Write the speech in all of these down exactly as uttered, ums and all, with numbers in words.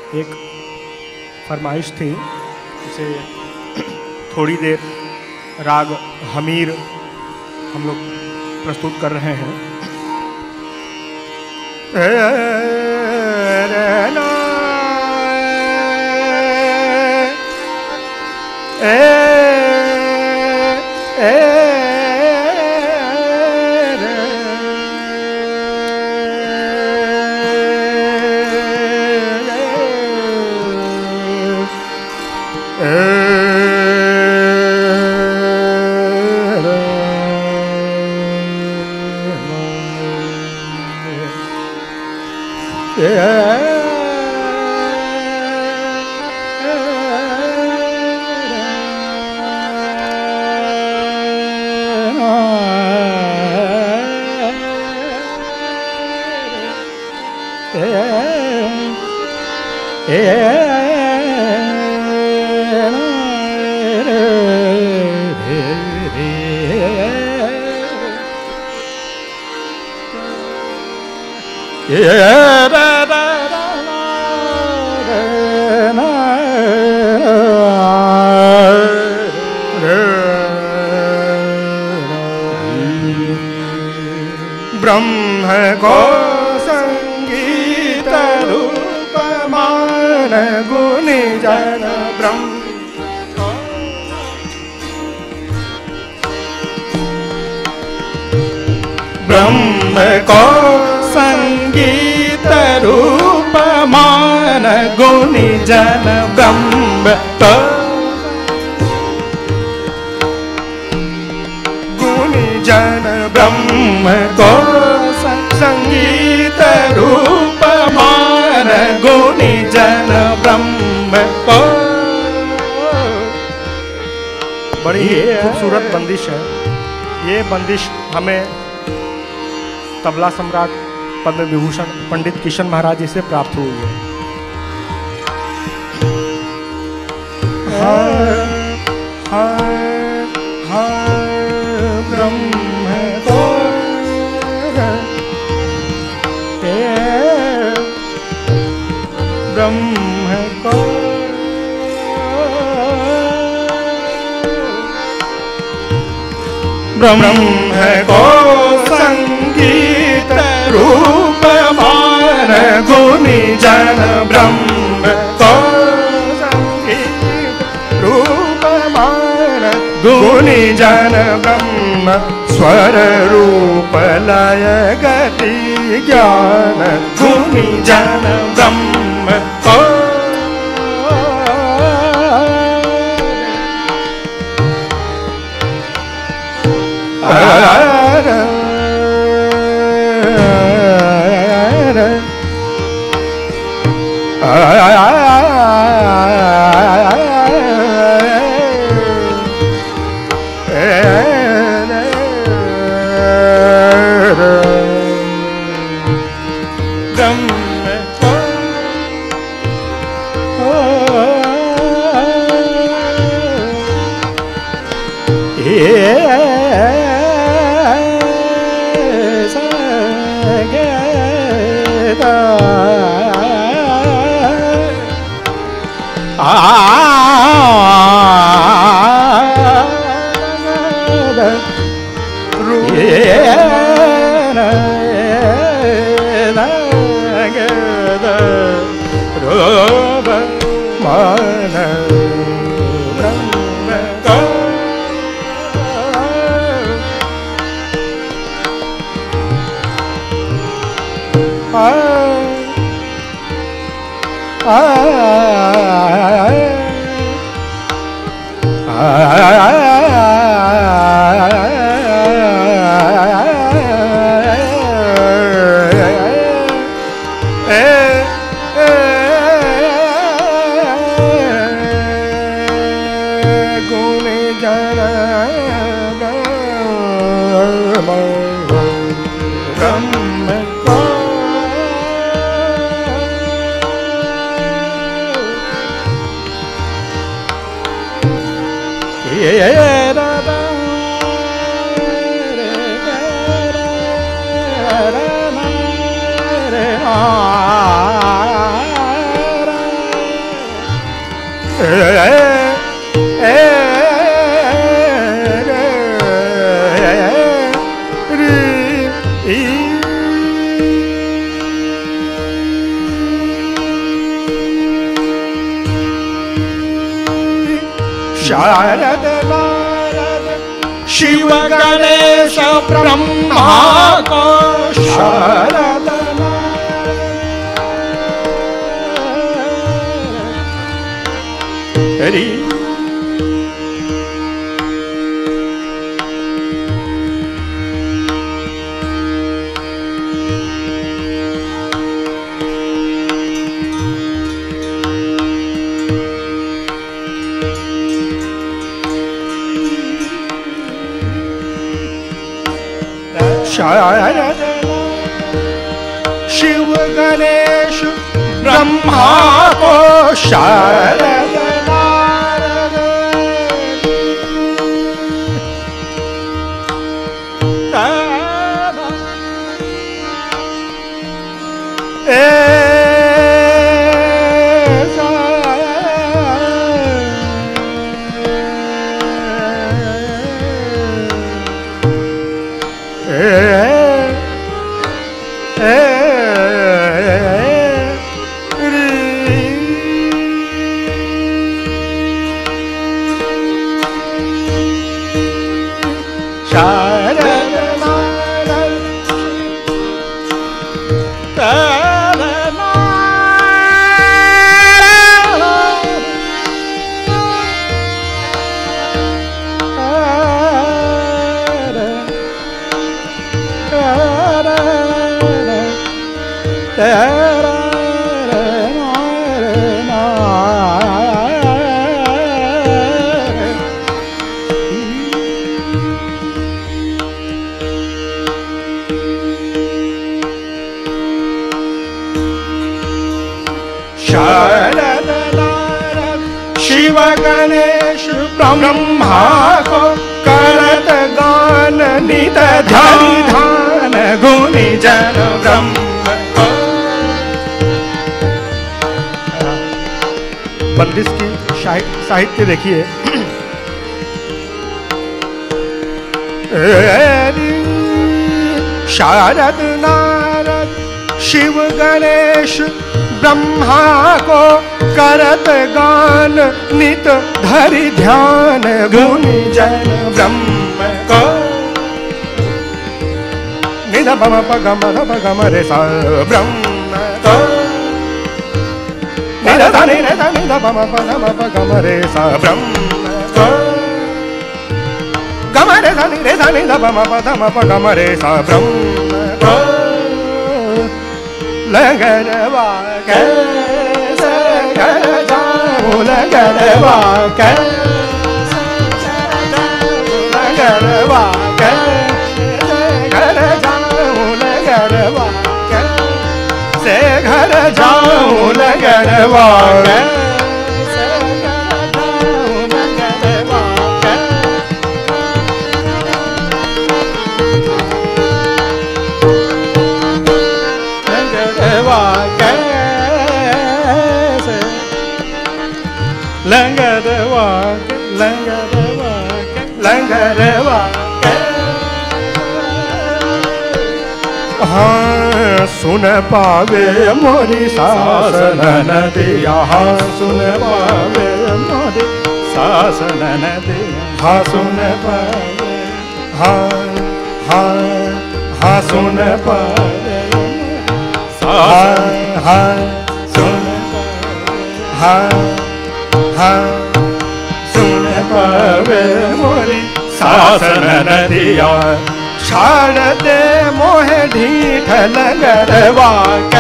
एक फरमाइश थी, इसे थोड़ी देर राग हमीर हम लोग प्रस्तुत कर रहे हैं। ए, ए, ब्रह्म को संगीत रूप मान गुनि जन ब्रह्म ब्रह्म को संगीत रूप मान गुनि जन ब्रह्म तो गुनि जन ब्रह्म को संगीत रूप मान गुनि जन ब्रह्म को। बड़ी खूबसूरत बंदिश है ये। बंदिश हमें तबला सम्राट पद्म विभूषण पंडित किशन महाराज जी से प्राप्त हुई है। हर हर हर ब्रह्म को ब्रह्म को ब्रह्म को संगीत रूप मान गुनि जन ब्रह्म को संगीत रूप मान गुनि जन ब्रह्म स्वर रूप लय गति ज्ञान गुनि जन ब्रह्म को। शारद नारद शिव गणेश ब्रह्मा को शारद हरि शारद शिव गणेश ब्रह्मा को शारद नारद शारद नारद शिव गणेश ब्रह्मा को करत गान नित ध्यान गुनि जन ब्रह्म को। बंदिश की साहित्य देखिए। शारद नारद शिव गणेश ब्रह्मा को करत गान नित धरि ध्यान गुनि जन ब्रह्म को। निध बम प गम ध प गम रे सा ब्रह्म को। निध ध नि रे ध निध बम प ध म प गम रे सा ब्रह्म को। गम रे ध नि रे ध निध बम प ध म प गम रे सा ब्रह्म को। लगरवा कैसे घर जाऊं लगरवा कैसे लगरवा कैसे घर जाऊं लगरवा कैसे घर जाऊं लगरवा कैसे घर जाऊं लगरवा लंगरवा लंगरवा लंगरवा हाँ सुन पावे मोरी सास ननदिया हाँ सुन पावे मोरी सास ननदिया हाँ सुन पावे हाँ हाँ हाँ सुन पावे हाँ हाँ सुन हाँ हाँ सुन पावे मोरी सास ननदिया छाड़ दे मोहे ढीठ लगरवा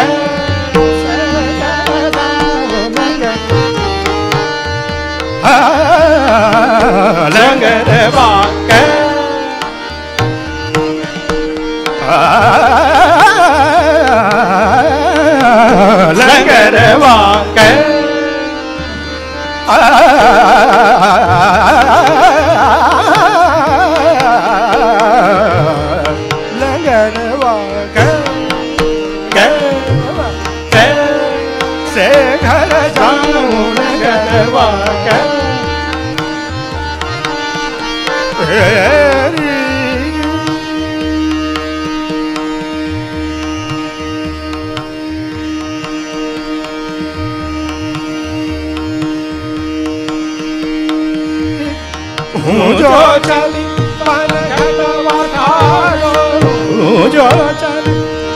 लगरवा लगरवा लगरवा से घर जाऊं लंगरवा के जो चली पन घटवा ठाड़ो जो चली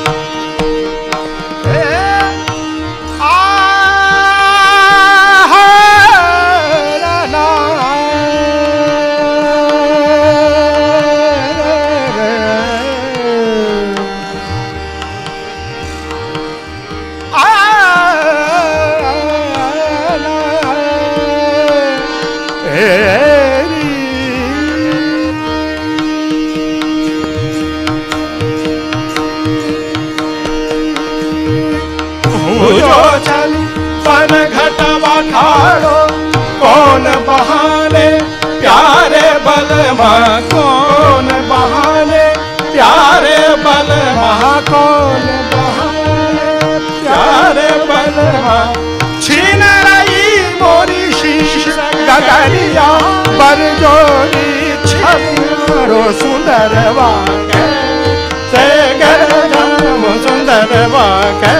पन घटवा ठाड़ो कौन बहाने प्यारे बलमा कौन बहाने प्यारे बलमा कौन बहाने प्यारे बलमा छीन रही मोरी शीश गगरिया बरजोरी छरो सुंदरवा के से घर जाम सुंदरवा के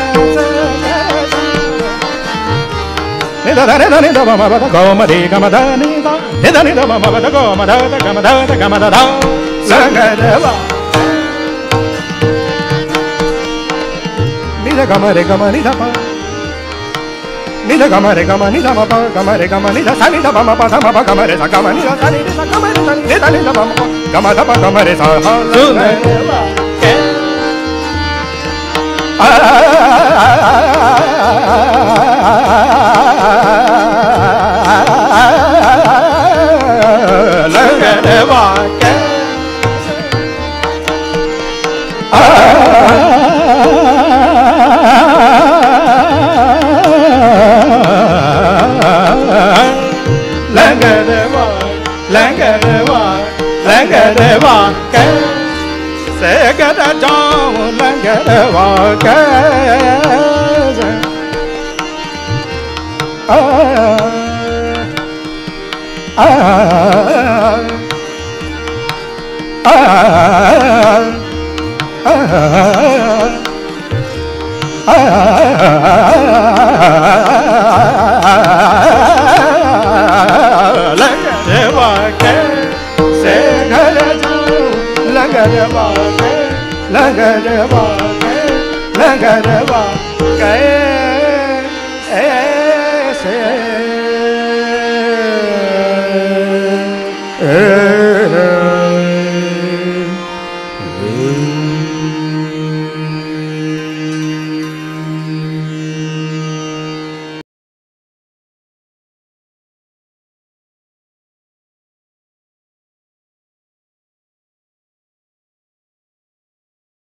da da da da da ma ba da go ma de ga ma da ni da ni da ni da ma ba da go ma da da ga ma da da ga ma da da sanga da ba ni da ga ma re ga ma ni da pa ni da ga ma re ga ma ni da ma pa ga ma re ga ma ni da sa ni da ba ma pa da ma ba ga ma re sa ga ma ni da sa ni da ga ma re sa ni da ni da ba ma ga ma da pa ga ma re sa ha sanga da ba लंगरवा के लंगरवा लंगरवा लंगरवा के से घर जाऊं लंगरवा के आ आ आ लंगरवा के से घर जाऊं लंगरवा के लंगरवा के लंगरवा के ऐसे